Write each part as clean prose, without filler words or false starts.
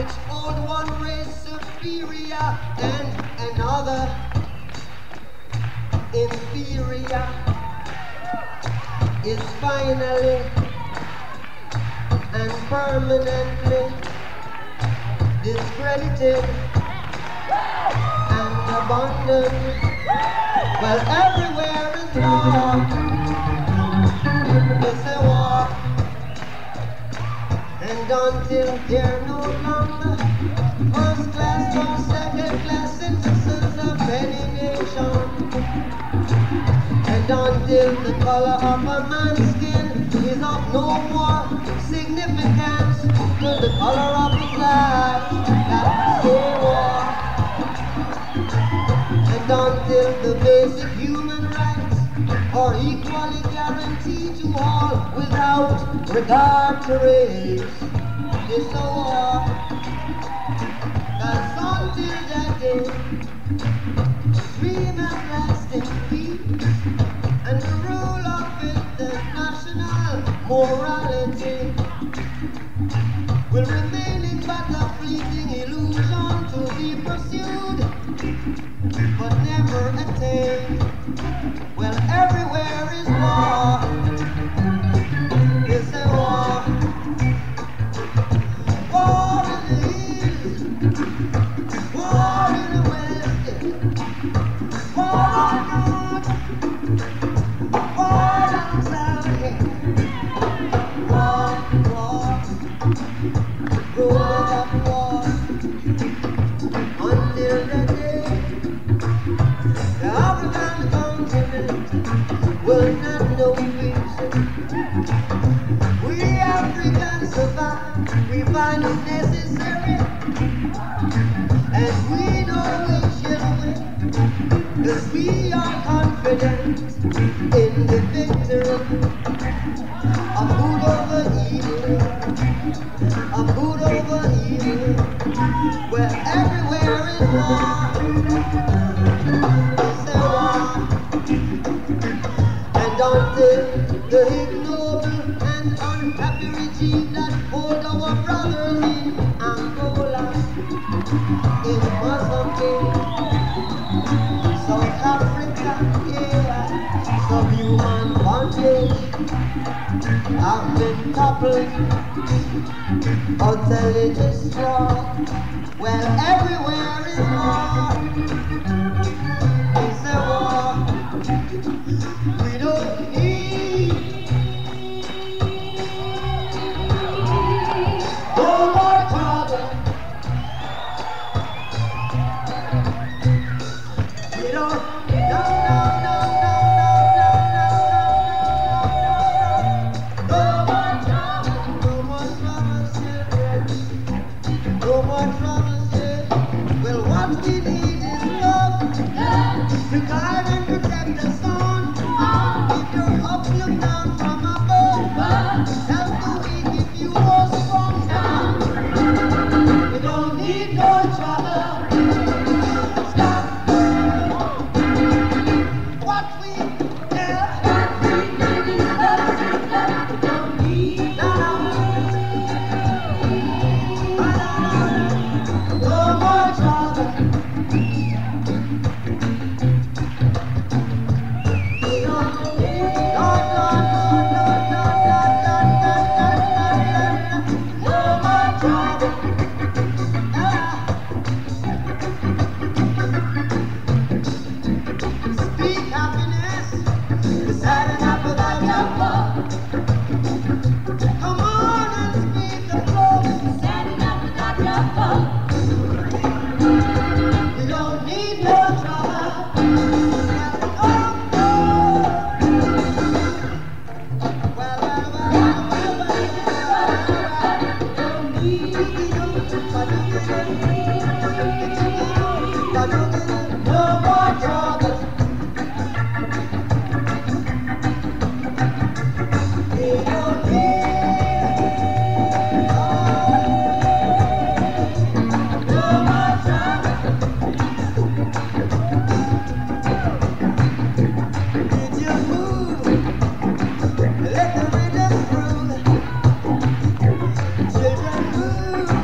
which hold one race superior and another inferior, is finally and permanently discredited and abandoned. Well, everywhere is war. It's a war. And until they're no longer first class or second class citizens of any nation, and until the color of a man's skin is of no more significance to the color of his life, that's a war. And until the basic human rights are equally guaranteed to all without regard to race, it's a war. That's until that day, dream and lasting peace and the rule of international morality will remain in but a fleeting illusion to be pursued but never attained. Well, everywhere is war. It's a war. War in the east, war in the west, war in the north, war down south. War, war, rolling up war until the day the African continent will not know peace. We Africans survive, we find it necessary, and we know we shall win, 'cause we are confident in the victory of good over evil, of good over evil. Where everywhere is war, it's a war. And until the ignoble and unhappy regime that hold our brothers in Angola, in Mozambique, South Africa, yeah, subhuman bondage have been coupled utterly destroyed. Well, everywhere is war. It's a war. We don't need no more trouble. We don't, no, no, no, no, no, no, no, no, no, no more trouble, children. No more trouble, children. Well, what we need is love to guide and protect the sun. If you're up, look down from above. Help the weak if you are strong. We don't need no trouble. Stop what we have. We need love. We don't need no more trouble. Speak happiness, beside an apple that apple. Come on and speak the flow, beside an apple that apple. We don't need no trouble. No more trouble. We don't need no more trouble. Did you move? Let the rhythm groove. Children move.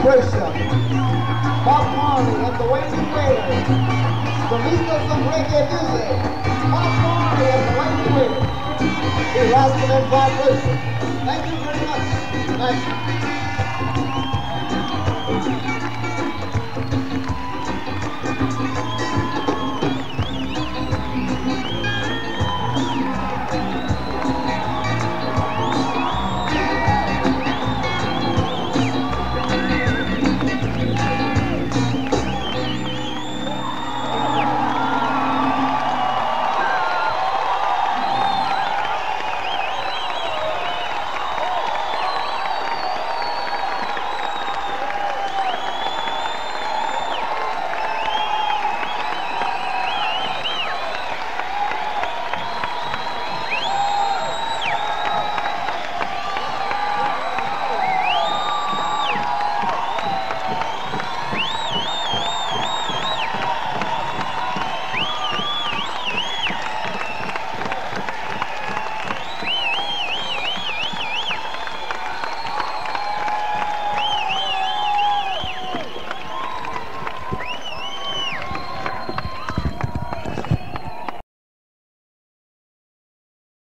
vibration. Bob Marley and the Waiting Waiters. The lead of some reggae music. Bob Marley and the Waiting Waiters. The Rascal and vibration. Thank you very much. Thank you.